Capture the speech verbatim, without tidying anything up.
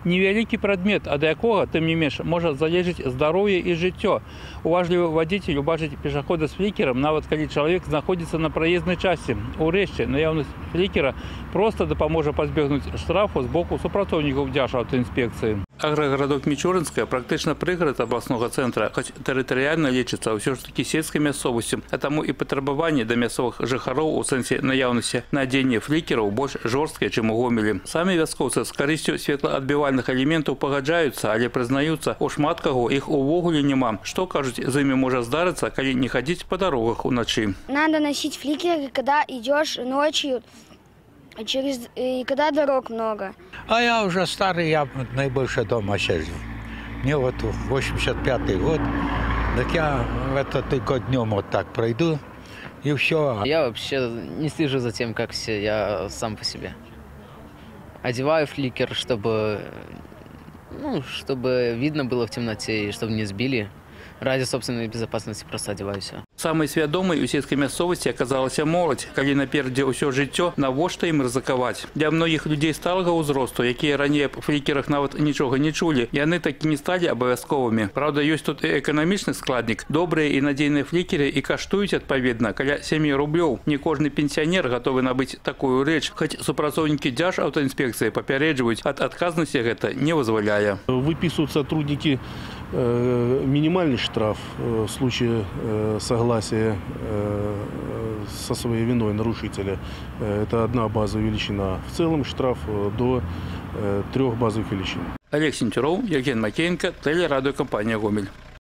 Невялікі прадмет, ад якога, тым не менш, можа залежыць здароўе і жыццё. Уважлівы вадзіцель убачыць пешахода з флікерам, нават калі чалавек знаходзіцца на праезнай часе. Урэшце, наяўнасць флікера проста дапаможа пазбегнуць штрафу з боку супрацоўнікаў дзяржаўтаінспекцыі. Аграгарадок Мічуринская практычна прыгарад абласнога цэнтра, хоць тэрытарыяльна лічыцца ўсё ж такі сельскай мясцовасцю, а таму і патрабаванні да мясцовых жыхароў у сэнсе наяўнасці надзення флікераў больш жорсткія, чым у Гомелі. Самі вяскоўцы з карысцю светлаадбівальных элементаў пагаджаюцца, але прызнаюцца, у шмат каго іх увогуле няма. Што, кажуць, з імі можа здарыцца, калі не хадзіць па дарогах уначы. Надо носить фликеры, когда идешь ночью, через, и когда дорог много. А я уже старый, я наибольше дома сижу. Мне вот восемьдесят пятый год, так я это только днем вот так пройду, и все. Я вообще не слежу за тем, как все, я сам по себе. Одеваю фликер, чтобы, ну, чтобы видно было в темноте, и чтобы не сбили. Ради собственной безопасности просто одеваюсь. Самай свядомай у сельскай мясцовасці аказалася моладзь, калі наперадзе ўсё жыццё, навошта ім рызыкаваць. Для многіх людзей сталага ўзросту, якія раней аб флікерах нават нічога не чулі, яны такі не сталі абавязковымі. Праўда, ёсць тут і эканамічны складнік. Добрыя і надзейныя флікеры і каштуюць адпаведна каля сямі рублёў. Не кожны пенсіянер гатовы набыць такую рэч, хоць супрацоўнікі дзяржаўтаінспекцыі папярэджваюць, ад адказнасці гэта не вызваляе. Выписывают сотрудники э, минимальный штраф э, в случае э, согласия э, со своей виной нарушителя. Э, это одна базовая величина. В целом штраф э, до э, трех базовых величин. Олег Сентюров, Евген Макеенко, телерадиокомпания «Гомель».